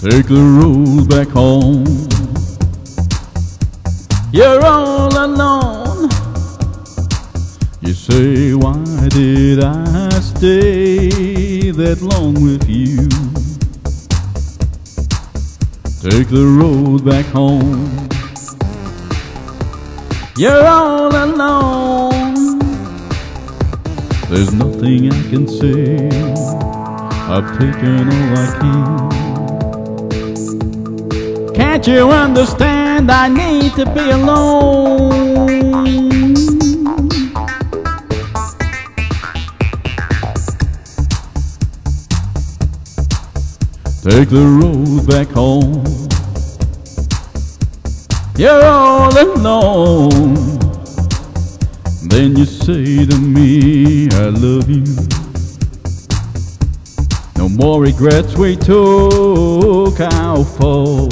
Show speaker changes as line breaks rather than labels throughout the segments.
Take the road back home. You're all alone. You say, why did I stay that long with you? Take the road back home. You're all alone. There's nothing I can say. I've taken all I can. Can't you understand? I need to be alone. Take the road back home. You're all alone. Then you say to me, I love you. No more regrets, we took our fall.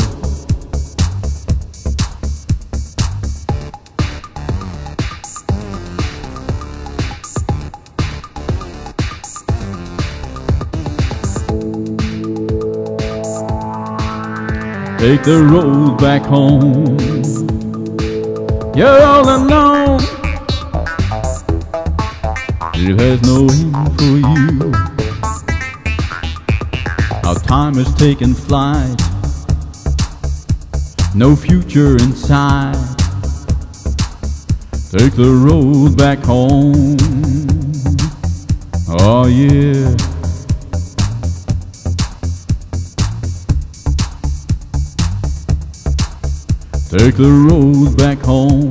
Take the road back home. You're all alone. It has no end for you. Our time has taken flight. No future in sight. Take the road back home. Oh yeah. Take the road back home.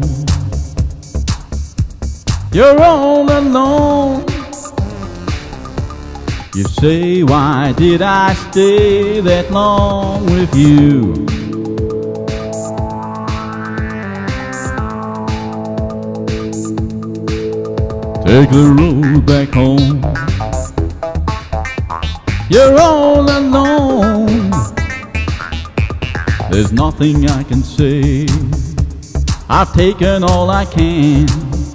You're all alone. You say, why did I stay that long with you? Take the road back home. You're all alone. There's nothing I can say. I've taken all I can.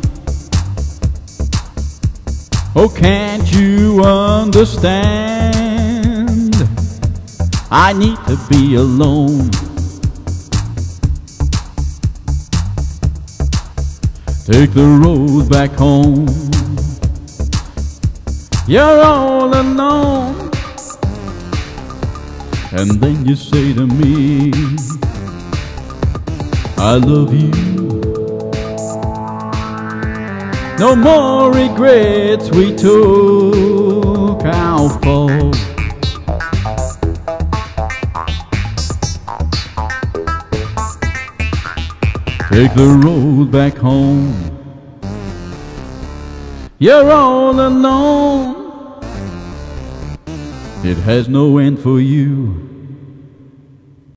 Oh, can't you understand? I need to be alone. Take the road back home. You're all alone. And then you say to me, I love you. No more regrets, we took our fall. Take the road back home. You're all alone. It has no end for you.